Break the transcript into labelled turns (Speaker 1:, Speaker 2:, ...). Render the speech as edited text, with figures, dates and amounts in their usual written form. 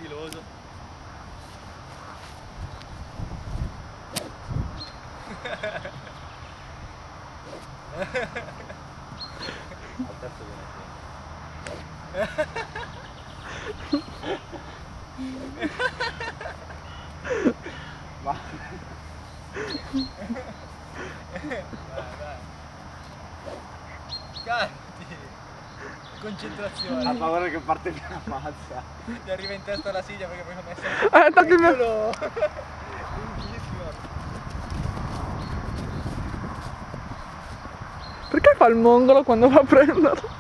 Speaker 1: stiloso. Al terzo viene va. Vai. Canti. Concentrazione.
Speaker 2: Ha paura che parte via la mazza.
Speaker 1: Ti arriva in testa la sigla perché poi ho messo
Speaker 2: Tocca il mio.
Speaker 1: lunghissimo.
Speaker 3: Perché fa il mongolo quando va a prenderlo?